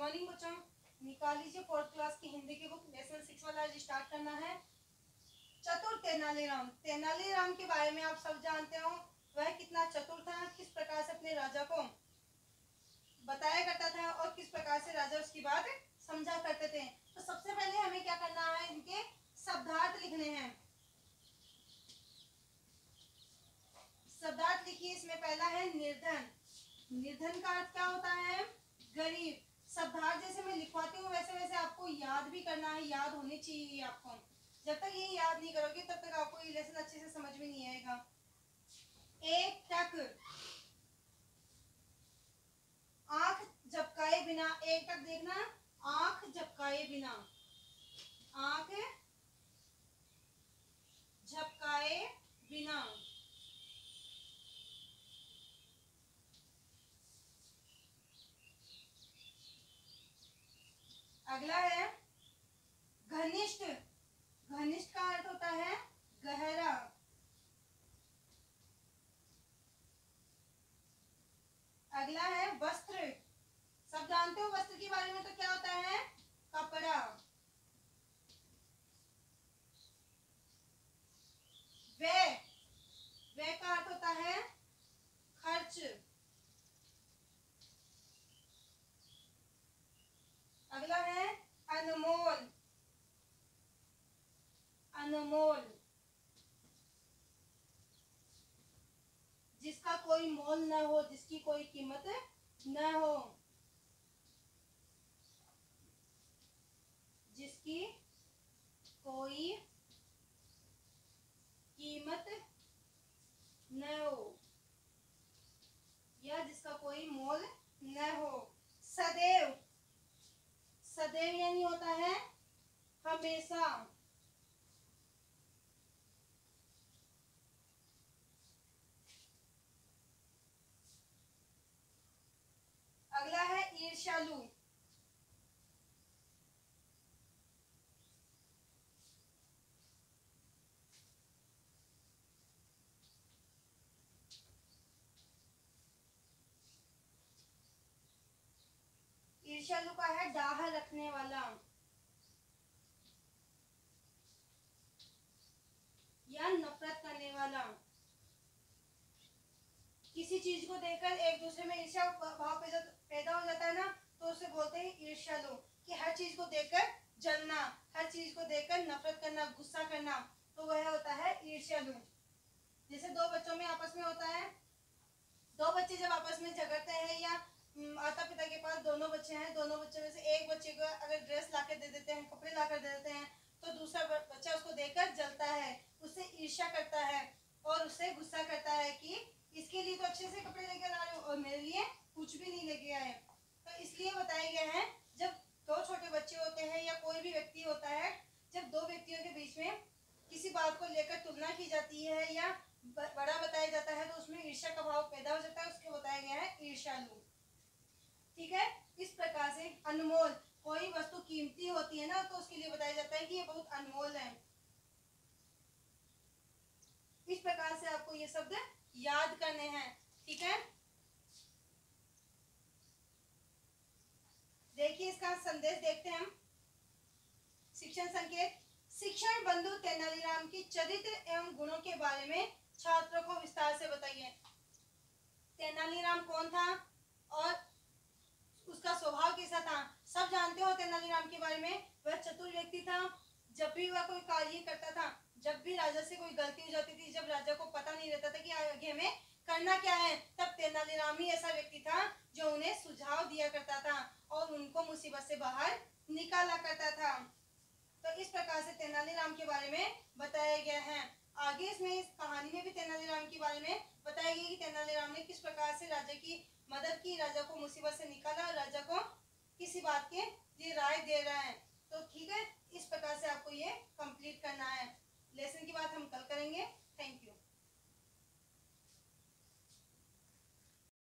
Morning बच्चों, निकाल लीजिए फोर्थ क्लास की हिंदी की बुक। लेसन 6 वाला आज स्टार्ट करना है। चतुर तेनालीराम। तेनालीराम के बारे में आप सब जानते हो, वह कितना चतुर था, किस प्रकार से अपने राजा को बताया करता था और किस प्रकार से राजा उसकी बात समझा करते थे। तो सबसे पहले हमें क्या करना है, इनके शब्दार्थ लिखने हैं। शब्दार्थ लिखिए। इसमें पहला है निर्धन। निर्धन का अर्थ क्या होता है, गरीब। शब्दार्थ जैसे मैं लिखवाती हूँ वैसे वैसे आपको याद भी करना है, याद होनी चाहिए आपको। जब तक ये याद नहीं करोगे तब तक आपको ये लेसन अच्छे से समझ में नहीं आएगा। एक टक, आंख झपकाए बिना। एक टक देखना, आंख झपकाए बिना, आंख झपकाए बिना। अगला है घनिष्ठ। घनिष्ठ का अर्थ होता है गहरा। अगला है वस्त्र। सब जानते हो वस्त्र के बारे में, तो क्या होता है, कपड़ा। व्यय। व्यय का अर्थ होता है खर्च। अगला है अनमोल। अनमोल, जिसका कोई मोल न हो, जिसकी कोई कीमत न हो, जिसकी कोई कीमत न हो या जिसका कोई मोल न हो। सदैव। सदैव यानी होता है हमेशा। अगला है ईर्ष्यालु। ईर्ष्यालु का है डाह रखने वाला या नफरत करने वाला। किसी चीज को देखकर एक दूसरे में ईर्ष्या भाव पैदा हो जाता है ना, तो उसे बोलते हैं ईर्ष्यालु। कि हर चीज को देखकर जलना, हर चीज को देखकर नफरत करना, गुस्सा करना, तो वह होता है ईर्ष्यालु। जैसे दो बच्चों में आपस में होता है, दो बच्चे जब आपस में झगड़ते हैं या माता पिता के पास दोनों बच्चे हैं, दोनों बच्चों में से एक बच्चे को अगर ड्रेस लाकर दे देते हैं, कपड़े लाकर दे देते हैं, तो दूसरा बच्चा उसको देखकर जलता है, उससे ईर्ष्या करता है और उससे गुस्सा करता है कि इसके लिए तो अच्छे से कपड़े लेकर आ रहे हो और मेरे लिए कुछ भी नहीं लेके आए। तो इसलिए बताया गया है, जब दो छोटे बच्चे होते हैं या कोई भी व्यक्ति होता है, जब दो व्यक्तियों के बीच में किसी बात को लेकर तुलना की जाती है या बड़ा बताया जाता है, तो उसमें ईर्ष्या का भाव पैदा हो जाता है, उसको बताया गया है ईर्ष्यालु। ठीक है। इस प्रकार से अनमोल, कोई वस्तु कीमती होती है ना, तो उसके लिए बताया जाता है कि ये बहुत अनमोल है। इस प्रकार से आपको ये शब्द याद करने हैं। ठीक है, देखिए इसका संदेश देखते हैं हम। शिक्षण संकेत। शिक्षण बंधु तेनालीराम की चरित्र एवं गुणों के बारे में छात्रों को विस्तार से बताइए। तेनालीराम कौन था और उसका स्वभाव कैसा था। सब जानते हो तेनालीराम के बारे में, वह चतुर व्यक्ति था। जब भी वह कोई कार्य करता था, जब भी राजा से कोई गलती हो जाती थी, जब राजा को पता नहीं रहता था कि आगे हमें करना क्या है, तब तेनालीराम ही ऐसा व्यक्ति था जो उन्हें सुझाव दिया करता था और उनको मुसीबत से बाहर निकाला करता था। तो इस प्रकार से तेनालीराम के बारे में बताया गया है। आगे इसमें इस कहानी में भी तेनालीराम के बारे में बताया गया कि तेनालीराम ने किस प्रकार से राजा की मदद की, राजा को मुसीबत से निकाला, राजा को किसी बात के लिए राय दे रहा है। तो ठीक है, इस प्रकार से आपको ये कंप्लीट करना है। लेसन की बात हम कल करेंगे।